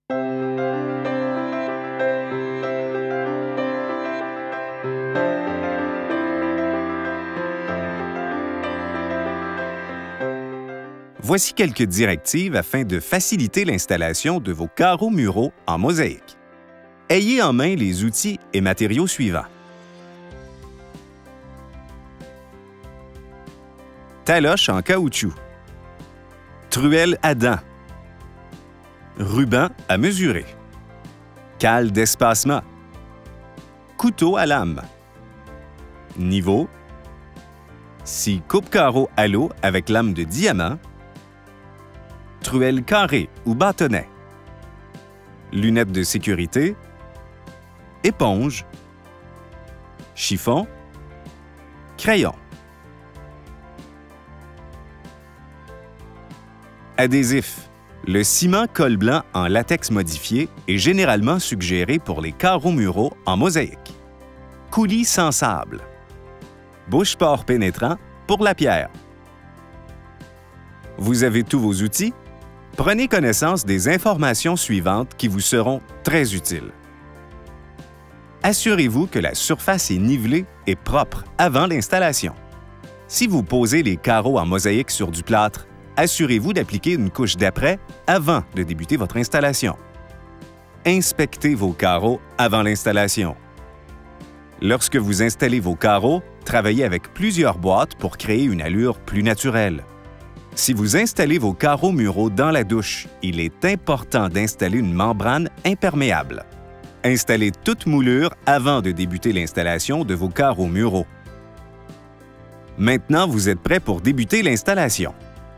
Voici quelques directives afin de faciliter l'installation de vos carreaux muraux en mosaïque. Ayez en main les outils et matériaux suivants. Taloche en caoutchouc, truelle à dents, ruban à mesurer, cale d'espacement, couteau à lame, niveau, scie coupe-carreau à l'eau avec lame de diamant, truelle carrée ou bâtonnet, lunettes de sécurité, éponge, chiffon, crayon. Adhésif. Le ciment colle blanc en latex modifié est généralement suggéré pour les carreaux muraux en mosaïque. Coulis sans sable. Bouche-port pénétrant pour la pierre. Vous avez tous vos outils? Prenez connaissance des informations suivantes qui vous seront très utiles. Assurez-vous que la surface est nivelée et propre avant l'installation. Si vous posez les carreaux en mosaïque sur du plâtre, assurez-vous d'appliquer une couche d'après avant de débuter votre installation. Inspectez vos carreaux avant l'installation. Lorsque vous installez vos carreaux, travaillez avec plusieurs boîtes pour créer une allure plus naturelle. Si vous installez vos carreaux muraux dans la douche, il est important d'installer une membrane imperméable. Installez toute moulure avant de débuter l'installation de vos carreaux muraux. Maintenant, vous êtes prêt pour débuter l'installation.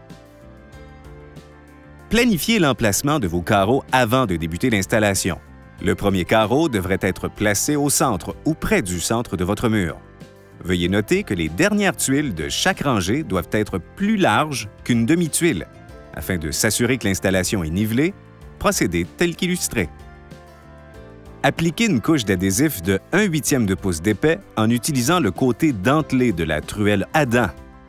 Planifiez l'emplacement de vos carreaux avant de débuter l'installation. Le premier carreau devrait être placé au centre ou près du centre de votre mur. Veuillez noter que les dernières tuiles de chaque rangée doivent être plus larges qu'une demi-tuile. Afin de s'assurer que l'installation est nivelée, procédez tel qu'illustré. Appliquez une couche d'adhésif de 1/8 de pouce d'épais en utilisant le côté dentelé de la truelle à dents.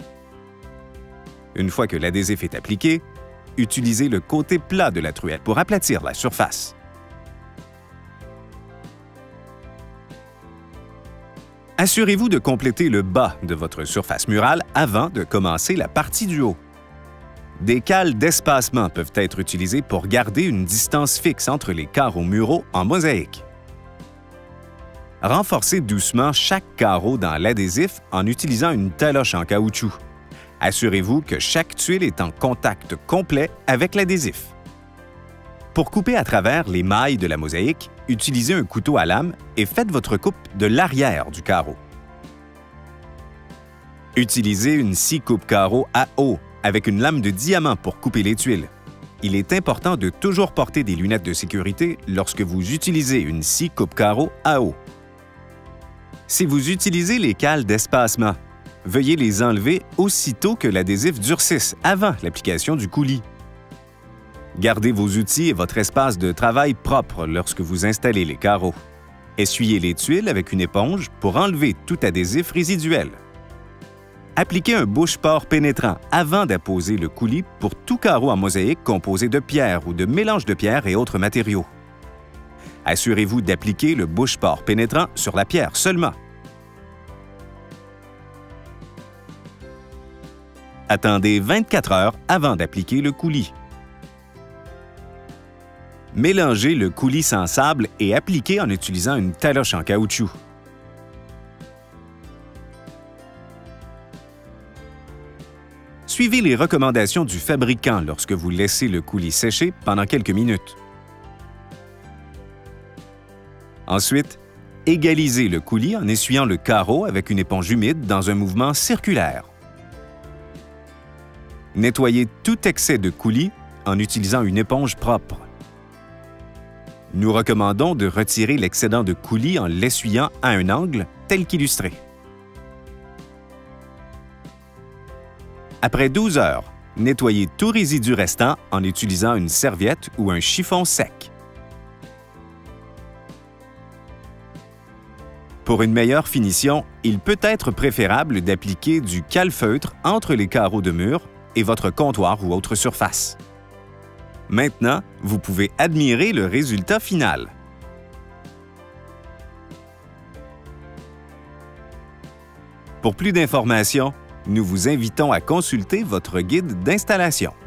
Une fois que l'adhésif est appliqué, utilisez le côté plat de la truelle pour aplatir la surface. Assurez-vous de compléter le bas de votre surface murale avant de commencer la partie du haut. Des cales d'espacement peuvent être utilisées pour garder une distance fixe entre les carreaux muraux en mosaïque. Renforcez doucement chaque carreau dans l'adhésif en utilisant une taloche en caoutchouc. Assurez-vous que chaque tuile est en contact complet avec l'adhésif. Pour couper à travers les mailles de la mosaïque, utilisez un couteau à lame et faites votre coupe de l'arrière du carreau. Utilisez une scie coupe-carreau à eau avec une lame de diamant pour couper les tuiles. Il est important de toujours porter des lunettes de sécurité lorsque vous utilisez une scie coupe-carreau à eau. Si vous utilisez les cales d'espacement, veuillez les enlever aussitôt que l'adhésif durcisse avant l'application du coulis. Gardez vos outils et votre espace de travail propre lorsque vous installez les carreaux. Essuyez les tuiles avec une éponge pour enlever tout adhésif résiduel. Appliquez un bouche-port pénétrant avant d'apposer le coulis pour tout carreau en mosaïque composé de pierre ou de mélange de pierre et autres matériaux. Assurez-vous d'appliquer le bouche-port pénétrant sur la pierre seulement. Attendez 24 heures avant d'appliquer le coulis. Mélangez le coulis sans sable et appliquez en utilisant une taloche en caoutchouc. Suivez les recommandations du fabricant lorsque vous laissez le coulis sécher pendant quelques minutes. Ensuite, égalisez le coulis en essuyant le carreau avec une éponge humide dans un mouvement circulaire. Nettoyez tout excès de coulis en utilisant une éponge propre. Nous recommandons de retirer l'excédent de coulis en l'essuyant à un angle tel qu'illustré. Après 12 heures, nettoyez tout résidu restant en utilisant une serviette ou un chiffon sec. Pour une meilleure finition, il peut être préférable d'appliquer du calfeutre entre les carreaux de mur et votre comptoir ou autre surface. Maintenant, vous pouvez admirer le résultat final. Pour plus d'informations, nous vous invitons à consulter votre guide d'installation.